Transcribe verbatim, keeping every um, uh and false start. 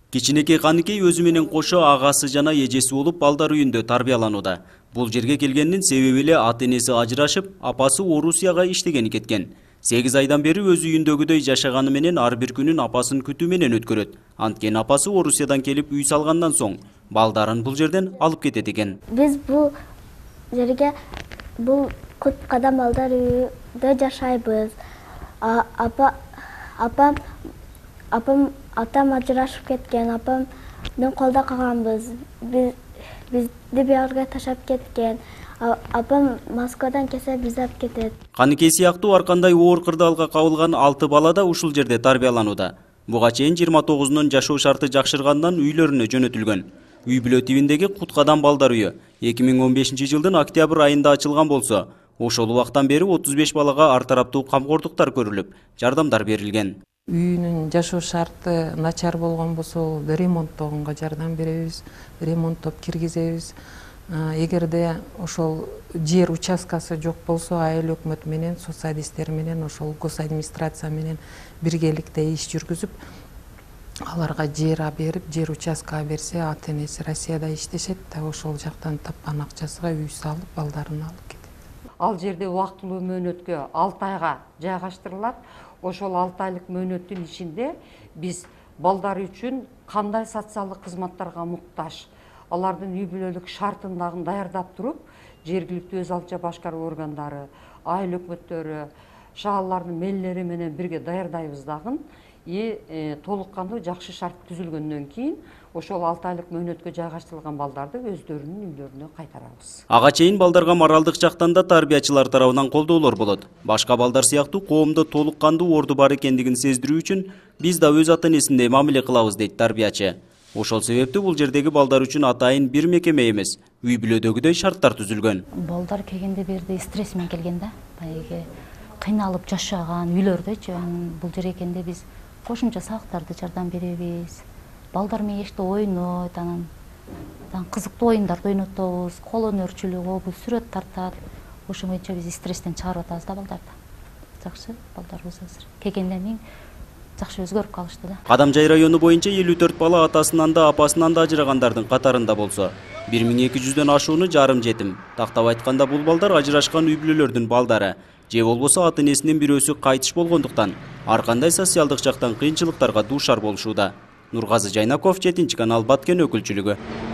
Кичинекей Каныкей өзү менен кошо агасы жана эжеси болуп балдар үйүндө тарбияланууда. Бул жерге келгенинин себеби эле ата энеси ажырашып, апасы Орусияга иштегени кеткен. сегиз айдан бери өз үйүндөгүдөй жашаганы менен ар бир күнүн апасын күтүү менен өткөрөт. Анткени апасы Орусиядан келип үй салгандан соң балдарын бул жерден алып кетет экен. Биз бул жерге бул Кут Кадам балдар үйүндө жашайбыз. Апа апам апам атам ажырашып кеткен, апам мен колдо калганбыз. Биз бизди биярга ташап кеткен. Апам Москвадан келсе биз алып кетет. Каныкей сыяктуу ар кандай оор кырдаалга кабылган алты бала да ушул жерде тарбияланууда. Буга чейин жыйырма тогузунун жашоо шарты жакшыргандан үйлөрүнө жөнөтүлгөн. Үй бүлө тибиндеги Кут Кадам балдар үйү эки миң он бешинчи жылдын октябрь айында ачылган болсо, ошол убактан бери отуз беш балага ар тараптуу камкордуктар көрүлүп, жардамдар берилген. Үйүнүн жашоо шарты начар болгон болсо, ремонттогонго жардам беребиз, ремонттоп киргизебиз. Эгерде ошол жер участкасы жок болсо, айыл өкмөт менен, соцсадистер менен, ошол гос администрация менен биргеликте иш жүргүзүп, аларга жер берип, жер участка берсе, ата энеси Россияда иштешет да, ошол жактан тапкан акчасына үй салып, балдарын алып кетет. Ал жерде убактылуу мөөнөткө алты айга жайгаштырылат. Ошол алты айлык мөөнөттүн ичинде биз балдар үчүн кандай социалдык кызматтарга муктаж, алардын үй бүлөлүк шартын дагы даярдап туруп, жергиликтүү өз алча башкаруу органдары, айыл өкмөттөрү, шаалдардын мээлери менен бирге даярдайбыз дагы. И толук кандуу жакшы шарт түзүлгөндөн кийин ошол алты айлык мөөнөткө жайгаштырылган балдарды өздөрүнүн үйлөрүнө кайтарабыз. Ага чейин балдарга моралдык жактан да тарбиячылар тарабынан колдоолор болот. Башка балдар сыяктуу коомдо толук кандуу орду бар экендигин сездирүү үчүн биз да өз ата энесиндей мамиле кылабыз дейт тарбиячы. Ошол себептүү бул жердеги балдар үчүн атайын бир мекеме эмес, үй бүлөдөгүдөй шарттар түзүлгөн. Балдар келгенде берде стресс менен келген да, баягы кыйналып жашаган үйлөрдөчү. Бул жерге келгенде биз кошумча сабактарды жардам беребиз. Балдар менен эште ойнойт, анан кызыктуу оюндарды ойнотобуз, кол өнөрчүлүк обуз, сүрөт тартат. Ошо боюнча биз стресстен чыгарып атабыз да балдарды. Жакшы балдарыбыз азыр. Келгенден кийин жакшы өзгөрүп калышты да. Кадамжай району боюнча элүү төрт бала атасынан да апасынан да ажырагандардын катарында болсо, бир миң эки жүздөн ашууну жарым жетим. Тактап айтканда бул балдар ажырашкан үй бүлөлөрдүн балдары. Же болбосо ата энесинин бирөөсү кайтыш болгондуктан ар кандай социалдык жактан кыйынчылыктарга дуушар болушууда. Нургазы Жайнаков, жетинчи канал, Баткен өкүлчүлүгү.